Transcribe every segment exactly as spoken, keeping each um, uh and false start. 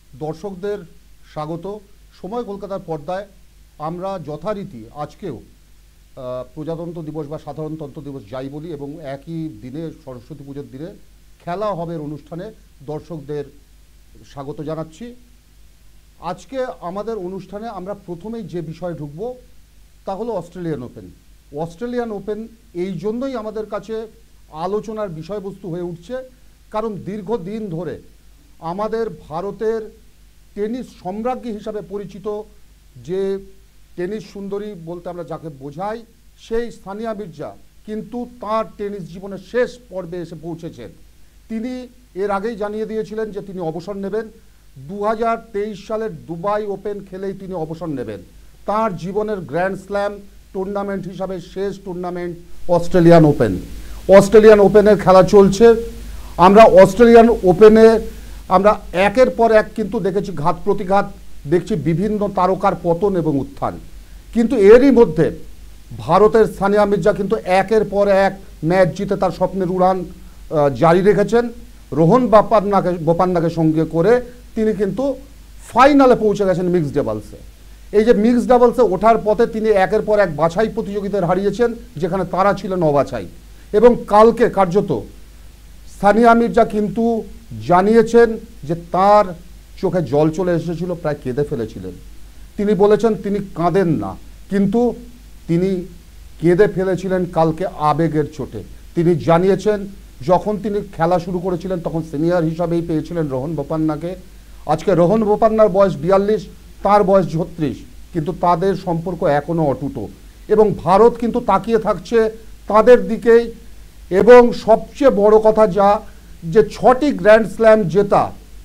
দর্শকদের স্বাগত। সময় কলকাতার পর্দায় আমরা যথারীতি আজকেও প্রজাতন্ত্র দিবস বা সাধারণতন্ত্র দিবস যাই বলি এবং একই দিনে সরস্বতী পুজোর দিনে খেলা হবে অনুষ্ঠানে দর্শকদের স্বাগত জানাচ্ছি। আজকে আমাদের অনুষ্ঠানে আমরা প্রথমেই যে বিষয়ে ঢুকব তা হলো অস্ট্রেলিয়ান ওপেন। অস্ট্রেলিয়ান ওপেন এই জন্যই আমাদের কাছে আলোচনার বিষয়বস্তু হয়ে উঠছে, কারণ দীর্ঘদিন ধরে আমাদের ভারতের টেনিস সম্রাজ্ঞী হিসাবে পরিচিত যে টেনিস সুন্দরী বলতে আমরা যাকে বোঝাই সেই সানিয়া মির্জা কিন্তু তার টেনিস জীবনের শেষ পর্বে এসে পৌঁছেছেন। তিনি এর আগেই জানিয়ে দিয়েছিলেন যে তিনি অবসর নেবেন। দু হাজার তেইশ সালের দুবাই ওপেন খেলেই তিনি অবসর নেবেন। তার জীবনের গ্র্যান্ড স্ল্যাম টুর্নামেন্ট হিসাবে শেষ টুর্নামেন্ট অস্ট্রেলিয়ান ওপেন। অস্ট্রেলিয়ান ওপেনের খেলা চলছে। আমরা অস্ট্রেলিয়ান ওপেনে আমরা একের পর এক কিন্তু দেখেছি ঘাত প্রতিঘাত, দেখছি বিভিন্ন তারকার পতন এবং উত্থান, কিন্তু এরই মধ্যে ভারতের সানিয়া মির্জা কিন্তু একের পর এক ম্যাচ জিতে তার স্বপ্নের উড়ান জারি রেখেছেন। রোহন বোপান্নাকে বোপান্নাকে সঙ্গে করে তিনি কিন্তু ফাইনালে পৌঁছে গেছেন মিক্সড ডাবলসে। এই যে মিক্সড ডাবলসে ওঠার পথে তিনি একের পর এক বাছাই প্রতিযোগিতার হারিয়েছেন, যেখানে তারা ছিলেন অবাছাই। এবং কালকে কার্যত সানিয়া মির্জা কিন্তু জানিয়েছেন যে তার চোখে জল চলে এসেছিল, প্রায় কেঁদে ফেলেছিলেন। তিনি বলেছেন তিনি কাঁদেন না, কিন্তু তিনি কেঁদে ফেলেছিলেন কালকে আবেগের চোটে। তিনি জানিয়েছেন যখন তিনি খেলা শুরু করেছিলেন তখন সিনিয়র হিসাবেই পেয়েছিলেন রোহন বোপান্নাকে। আজকে রোহন বোপান্নার বয়স বিয়াল্লিশ, তার বয়স ছত্রিশ, কিন্তু তাদের সম্পর্ক এখনও অটুট এবং ভারত কিন্তু তাকিয়ে থাকছে তাদের দিকেই। এবং সবচেয়ে বড় কথা যা যে ছটি গ্র্যান্ড স্ল্যাম জেতা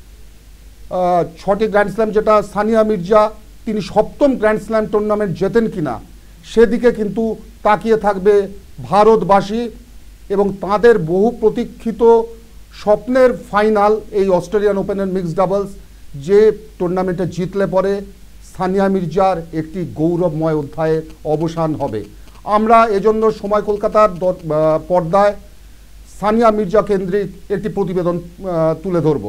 ছটি গ্র্যান্ড স্ল্যাম যেটা সানিয়া মির্জা তিনি সপ্তম গ্র্যান্ড স্ল্যাম টুর্নামেন্ট জেতেন কিনা সেদিকে কিন্তু তাকিয়ে থাকবে ভারতবাসী। এবং তাদের বহু প্রতীক্ষিত স্বপ্নের ফাইনাল এই অস্ট্রেলিয়ান ওপেনের মিক্সড ডাবলস, যে টুর্নামেন্টে জিতলে পরে সানিয়া মির্জার একটি গৌরবময় অধ্যায়ের অবসান হবে। আমরা এজন্য সময় কলকাতার পর্দায় সানিয়া মির্জা কেন্দ্রিক একটি প্রতিবেদন তুলে ধরব।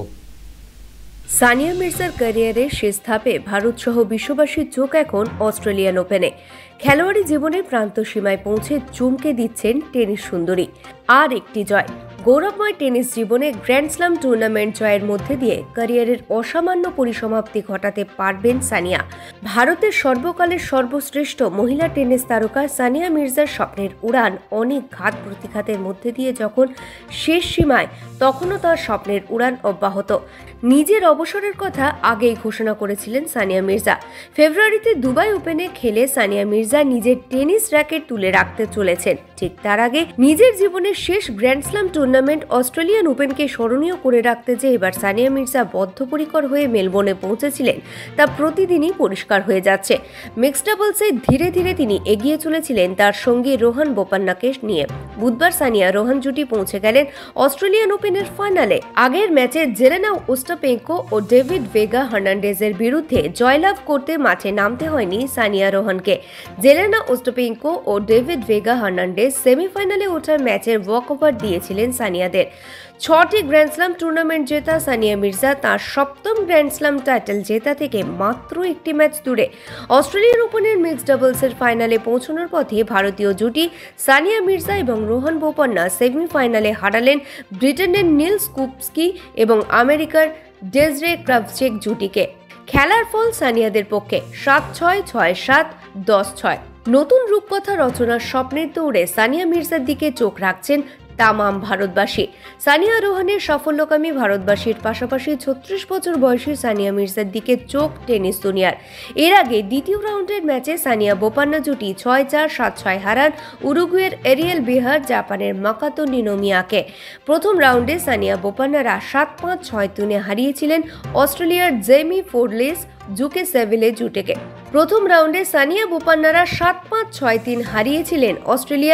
সানিয়া মির্জার ক্যারিয়ারের শেষ ধাপে ভারত সহ বিশ্ববাসীর চোখ এখন অস্ট্রেলিয়ান ওপেনে। খেলোয়াড়ি জীবনের প্রান্ত সীমায় পৌঁছে চমকে দিচ্ছেন টেনিস সুন্দরী। আর একটি জয়, গৌরবময় টেনিস জীবনে গ্র্যান্ড স্ল্যাম টুর্নামেন্ট জয়ের মধ্যে দিয়ে ক্যারিয়ারের অসামান্য পরিসমাপ্তি ঘটাতে পারবেন সানিয়া। ভারতের সর্বকালের সর্বশ্রেষ্ঠ মহিলা টেনিস তারকা সানিয়া মির্জার স্বপ্নের উড়ান অনেক ঘাত প্রতিঘাতের মধ্যে দিয়ে যখন শেষ সীমায়, তখনও তার স্বপ্নের উড়ান অব্যাহত। নিজের অবসরের কথা আগেই ঘোষণা করেছিলেন সানিয়া মির্জা। ফেব্রুয়ারিতে দুবাই ওপেনে খেলে সানিয়া মির্জা নিজের টেনিস র্যাকেট তুলে রাখতে চলেছেন। ঠিক তার আগে নিজের জীবনের শেষ গ্র্যান্ড স্ল্যাম টুর্নামেন্ট অস্ট্রেলিয়ান ওপেনকে স্মরণীয় করে রাখতে যে এবার সানিয়া মির্জা বদ্ধপরিকর হয়ে মেলবোর্নে পৌঁছেছিলেন তা প্রতিদিনই পরিষ্কার হয়ে যাচ্ছে। মিক্সড ডাবলসে ধীরে ধীরে তিনি এগিয়ে চলেছিলেন তার সঙ্গী রোহন বোপান্নাকে নিয়ে। বুধবার সানিয়া রোহন জুটি পৌঁছে গেলেন অস্ট্রেলিয়ান ওপেনের ফাইনালে। আগের ম্যাচে জেলেনা ওস্টাপেঙ্কো ও ডেভিড ভেগা হার্নান্ডেজের বিরুদ্ধে জয়লাভ করতে মাঠে নামতে হয়নি সানিয়া রোহনকে। জেলেনা ওস্টাপেঙ্কো ও ডেভিড ভেগা হার্নান্ডেজ সেমিফাইনালে ওঠার ম্যাচের ওয়াকওভার দিয়েছিলেন সানিয়াদের। ছটি গ্র্যান্ড স্ল্যাম টুর্নামেন্ট জেতা সানিয়া মির্জা তার সপ্তম গ্র্যান্ড স্ল্যাম টাইটেল জেতা থেকে মাত্র একটি ম্যাচ দূরে। অস্ট্রেলিয়ান ওপেনের মিক্সড ডাবলসের ফাইনালে পৌঁছানোর পথে ভারতীয় জুটি সানিয়া মির্জা এবং রোহন বোপান্না সেমিফাইনালে হারালেন ব্রিটেনের নীল স্কুপস্কি এবং আমেরিকার ডেজরে ক্রাভচেক জুটিকে। খেলার ফল সানিয়াদের পক্ষে সাত ছয়, ছয় সাত, দশ ছয়। নতুন রূপকথা রচনার স্বপ্নের দৌড়ে সানিয়া মির্জার দিকে চোখ রাখছেন তামাম ভারতবাসী। সানিয়া রোহনের সাফল্যকামী ভারতবাসীর পাশাপাশি ছত্রিশ বছর বয়সী সানিয়া মির্জার দিকে চোখ টেনিস দুনিয়ার। এর আগে দ্বিতীয় রাউন্ডের ম্যাচে সানিয়া বোপান্না জুটি ছয় চার, সাত ছয় হারান উরুগুয়ের এরিয়েল বিহার জাপানের মাকাতো নিনোমিয়াকে। প্রথম রাউন্ডে সানিয়া বোপান্নারা সাত পাঁচ, ছয় তিনে হারিয়েছিলেন অস্ট্রেলিয়ার জেমি ফোর্ডলেস জুকে সেভিলে জুটেকে। প্রথম রাউন্ডে সানিয়া বোপান্নারা সাত পাঁচ, ছয় তিন হারিয়েছিলেন অস্ট্রেলিয়ার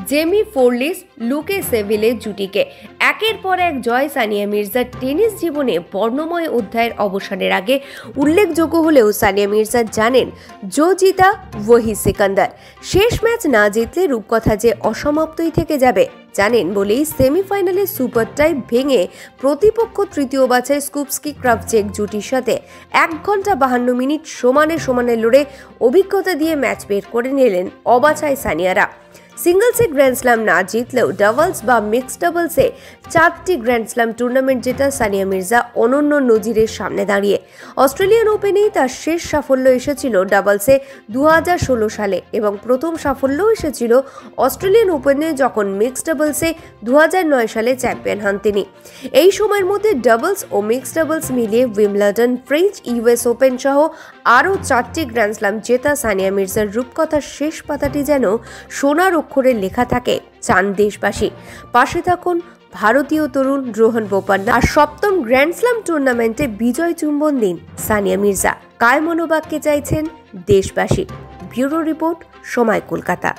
জেমি ফোর্লিস, লুকে সেভিলের জুটিকে। একের পর এক জয় সানিয়া মির্জার টেনিস জীবনে বর্ণময় অধ্যায়ের অবসানের আগে উল্লেখযোগ্য হলেও সানিয়া মির্জা জানেন, জো জিতা ওহি সিকান্দার। শেষ ম্যাচ না জিতলে রূপকথা যে অসমাপ্তই থেকে যাবে জানেন বলেই সেমিফাইনালে সুপার টাই ভেঙে প্রতিপক্ষ তৃতীয় বাছাই স্কুপস্কি ক্রাভচেক জুটির সাথে এক ঘন্টা বাহান্ন মিনিট সমানে সমানে লড়ে অভিজ্ঞতা দিয়ে ম্যাচ বের করে নিলেন অবাছাই সানিয়ারা। সিঙ্গলসে গ্র্যান্ড স্ল্যাম না জিতলেও ডাবলস বা মিক্সড ডাবলসে চারটি গ্র্যান্ড স্ল্যাম টুর্নামেন্ট জেতা সানিয়া মির্জা অনন্য নজিরের সামনে দাঁড়িয়ে। অস্ট্রেলিয়ান ওপেনেই তার শেষ সাফল্য এসেছিল ডাবলসে দু হাজার ষোলো সালে এবং প্রথম সাফল্যও এসেছিল অস্ট্রেলিয়ান ওপেনে যখন মিক্সড ডাবলসে দু হাজার নয় সালে চ্যাম্পিয়ন হন তিনি। এই সময়ের মধ্যে ডাবলস ও মিক্সড ডাবলস মিলিয়ে উইম্বলডন, ফ্রেঞ্চ ইউএস ওপেন সহ আরও চারটি গ্র্যান্ড স্ল্যাম জেতা সানিয়া মির্জার রূপকথার শেষ পাতাটি যেন সোনার অক্ষরে লেখা থাকে চান দেশবাসী। পাশে থাকুন ভারতীয় তরুণ রোহন বোপান্না। আর সপ্তম গ্র্যান্ড স্ল্যাম টুর্নামেন্টে বিজয় চুম্বন দিন সানিয়া মির্জা। কায় মনোবাক্যে চাইছেন দেশবাসী। ব্যুরো রিপোর্ট, সময় কলকাতা।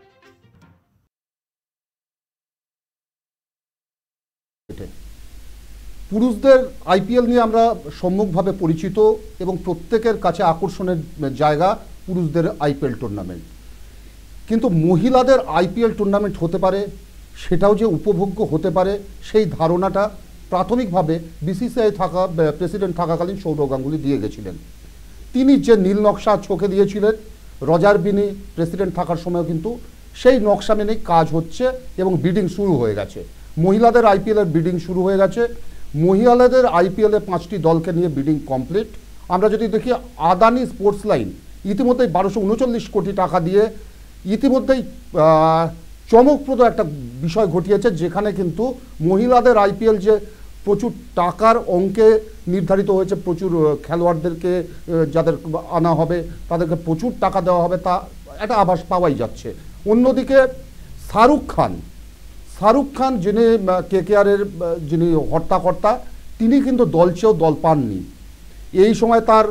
পুরুষদের আইপিএল নিয়ে আমরা সম্মুখভাবে পরিচিত এবং প্রত্যেকের কাছে আকর্ষণের জায়গা পুরুষদের আইপিএল টুর্নামেন্ট। কিন্তু মহিলাদের আইপিএল টুর্নামেন্ট হতে পারে, সেটাও যে উপভোগ্য হতে পারে, সেই ধারণাটা প্রাথমিকভাবে বিসিসিআই থাকা প্রেসিডেন্ট থাকাকালীন সৌরভ গাঙ্গুলি দিয়ে গেছিলেন। তিনি যে নীল নকশা চোখে দিয়েছিলেন, রজার বিনি প্রেসিডেন্ট থাকার সময় কিন্তু সেই নকশা মেনেই কাজ হচ্ছে এবং বিডিং শুরু হয়ে গেছে। মহিলাদের আইপিএলের বিডিং শুরু হয়ে গেছে। মহিলাদের আইপিএলে পাঁচটি দলকে নিয়ে বিডিং কমপ্লিট। আমরা যদি দেখি, আদানি স্পোর্টস লাইন ইতিমধ্যেই বারোশো উনচল্লিশ কোটি টাকা দিয়ে ইতিমধ্যেই চমকপ্রদ একটা বিষয় ঘটিয়েছে, যেখানে কিন্তু মহিলাদের আইপিএল যে প্রচুর টাকার অঙ্কে নির্ধারিত হয়েছে, প্রচুর খেলোয়াড়দেরকে যাদের আনা হবে তাদেরকে প্রচুর টাকা দেওয়া হবে, তা একটা আভাস পাওয়াই যাচ্ছে। অন্যদিকে শাহরুখ খান শাহরুখ খান যিনি কেকেআরের যিনি হর্তাকর্তা, তিনি কিন্তু দল চেয়েও দল পাননি। এই সময় তার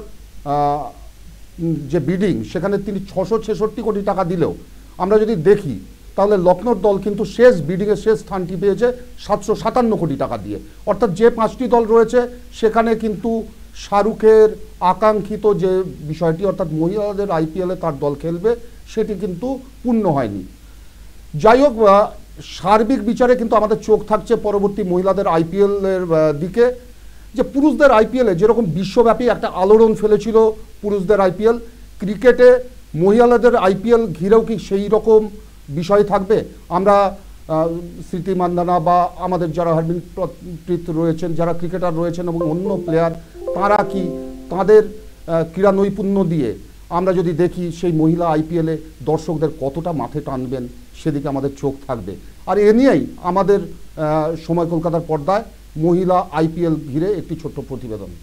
যে বিডিং, সেখানে তিনি ছশো ছেষট্টি কোটি টাকা দিলেও আমরা যদি দেখি তাহলে লখনৌর দল কিন্তু শেষ বিডিংয়ের শেষ স্থানটি পেয়েছে সাতশো সাতান্ন কোটি টাকা দিয়ে। অর্থাৎ যে পাঁচটি দল রয়েছে সেখানে কিন্তু শাহরুখের আকাঙ্ক্ষিত যে বিষয়টি, অর্থাৎ মহিলাদের আইপিএলে তার দল খেলবে, সেটি কিন্তু পূর্ণ হয়নি। যাই হোক, সার্বিক বিচারে কিন্তু আমাদের চোখ থাকছে পরবর্তী মহিলাদের আইপিএলের দিকে। যে পুরুষদের আইপিএলে যেরকম বিশ্বব্যাপী একটা আলোড়ন ফেলেছিল পুরুষদের আইপিএল, ক্রিকেটে মহিলাদের আইপিএল ঘিরেও কি সেই রকম বিষয় থাকবে? আমরা স্মৃতি মান্দানা বা আমাদের যারা হরমিনপ্রীত রয়েছেন, যারা ক্রিকেটার রয়েছেন এবং অন্য প্লেয়ার, তারা কি তাদের ক্রীড়া নৈপুণ্য দিয়ে আমরা যদি দেখি সেই মহিলা আইপিএলে দর্শকদের কতটা মাঠে টানবেন, সেদিকে আমাদের চোখ থাকবে। আর এ নিয়েই আমাদের সময় কলকাতার পর্দায় মহিলা আইপিএল ঘিরে একটি ছোট্ট প্রতিবেদন।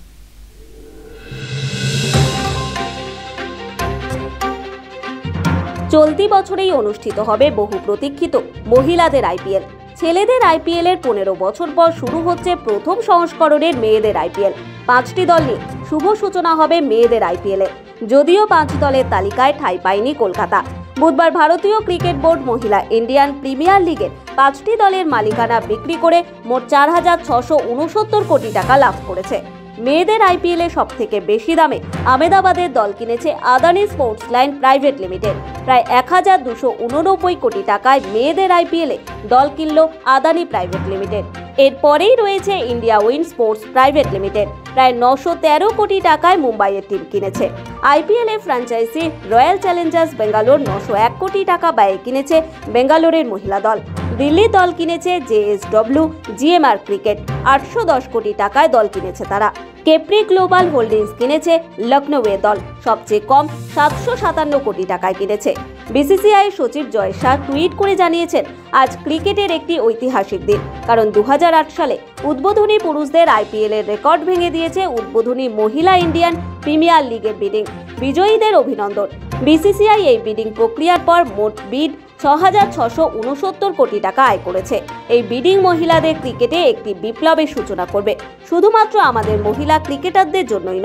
চলতি বছরেই অনুষ্ঠিত হবে বহু প্রতীক্ষিত মহিলাদের আইপিএল। ছেলেদের আইপিএল এর পনেরো বছর পর শুরু হচ্ছে প্রথম সংস্করণের মেয়েদের আইপিএল। পাঁচটি দল নিয়ে শুভ সূচনা হবে মেয়েদের আইপিএল এ। যদিও পাঁচ দলের তালিকায় ঠাঁই পায়নি কলকাতা। বুধবার ভারতীয় ক্রিকেট বোর্ড মহিলা ইন্ডিয়ান প্রিমিয়ার লিগের পাঁচটি দলের মালিকানা বিক্রি করে মোট চার হাজার ছশো উনসত্তর কোটি টাকা লাভ করেছে। মেয়েদের আইপিএল এ সব থেকে বেশি দামে আহমেদাবাদের দল কিনেছে Adani sports line private limited. প্রায় এক হাজার দুশো উননব্বই কোটি টাকায় মেয়েদের আইপিএল এ দল কিনল আদানি প্রাইভেট লিমিটেড। এরপরেই রয়েছে India win sports private limited, প্রায় নশো তেরো কোটি টাকায় মুম্বাইয়ের টিম কিনেছে। আইপিএল এ ফ্র্যাঞ্চাইজি রয়্যাল চ্যালেঞ্জার্স বেঙ্গালোর নশো এক কোটি টাকা ব্যয়ে কিনেছে বেঙ্গালোরের মহিলা দল। দিল্লি দল কিনেছে জেএসডব্লিউ জিএমআর ক্রিকেট, আটশো দশ কোটি টাকায় দল কিনেছে তারা। কেপ্রি গ্লোবাল হোল্ডিংস কিনেছে লখনৌয়ের দল, সবচেয়ে কম সাতশো সাতান্ন কোটি টাকায় কিনেছে। বিসিসিআই সচিব জয় শাহ টুইট করে জানিয়েছেন, আজ ক্রিকেটের একটি ঐতিহাসিক দিন, কারণ দু হাজার আট সালে উদ্বোধনী পুরুষদের আইপিএল এর রেকর্ড ভেঙে দিয়েছে উদ্বোধনী মহিলা ইন্ডিয়ান প্রিমিয়ার লিগের বিডিং। বিজয়ীদের অভিনন্দন। বিসিসিআই এই বিডিং প্রক্রিয়ার পর মোট বিড ছ হাজার ছশো উনসত্তর কোটি টাকা আয় করেছে। এই বিডিং মহিলাদের ক্রিকেটে একটি বিপ্লবের সূচনা করবে। শুধুমাত্র আমাদের মহিলা ক্রিকেটারদের জন্যই নয়,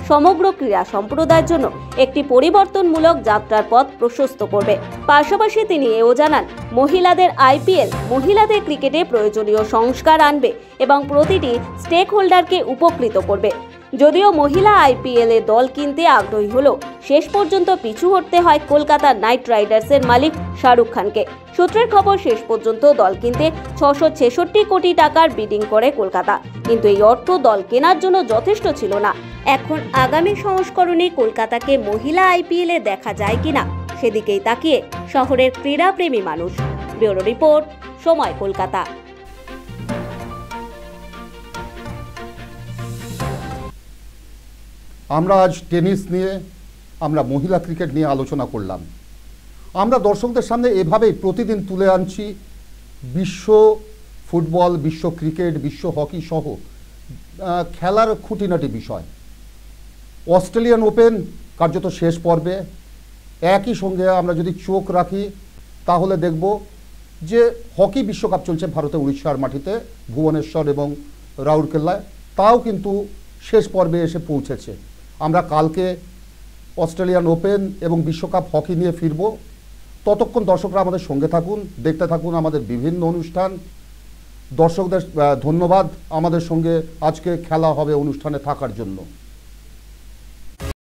সমগ্র ক্রীড়া সম্প্রদায়ের জন্য একটি পরিবর্তনমূলক যাত্রার পথ প্রশস্ত করবে। পাশাপাশি তিনি এও জানান, মহিলাদের আইপিএল মহিলাদের ক্রিকেটে প্রয়োজনীয় সংস্কার আনবে এবং প্রতিটি স্টেক হোল্ডারকে উপকৃত করবে। যদিও মহিলা আইপিএল এ দল কিনতে আগ্রহী হলেও শেষ পর্যন্ত পিছু হটতে হয় কলকাতা নাইট রাইডার্সের মালিক শাহরুখ খানকে। সূত্রের খবর, শেষ পর্যন্ত দল কিনতে ছশো ছেষট্টি কোটি টাকার বিডিং করে কলকাতা, কিন্তু এই অর্থ দল কেনার জন্য যথেষ্ট ছিল না। এখন আগামী সংস্করণে কলকাতাকে মহিলা আইপিএল এ দেখা যায় কিনা সেদিকেই তাকিয়ে শহরের ক্রীড়াপ্রেমী মানুষ। ব্যুরো রিপোর্ট, সময় কলকাতা। আমরা আজ টেনিস নিয়ে, আমরা মহিলা ক্রিকেট নিয়ে আলোচনা করলাম। আমরা দর্শকদের সামনে এভাবেই প্রতিদিন তুলে আনছি বিশ্ব ফুটবল, বিশ্ব ক্রিকেট, বিশ্ব হকি সহ খেলার খুঁটিনাটি বিষয়। অস্ট্রেলিয়ান ওপেন কার্যত শেষ পর্বে। একই সঙ্গে আমরা যদি চোখ রাখি তাহলে দেখব যে হকি বিশ্বকাপ চলছে ভারতে উড়িষ্যার মাটিতে, ভুবনেশ্বর এবং রাউরকেল্লায়, তাও কিন্তু শেষ পর্বে এসে পৌঁছেছে। আমরা কালকে অস্ট্রেলিয়ান ওপেন এবং বিশ্বকাপ হকি নিয়ে ফিরব। ততক্ষণ দর্শকরা আমাদের সঙ্গে থাকুন, দেখতে থাকুন আমাদের বিভিন্ন অনুষ্ঠান। দর্শকদের ধন্যবাদ আমাদের সঙ্গে আজকে খেলা হবে অনুষ্ঠানে থাকার জন্য।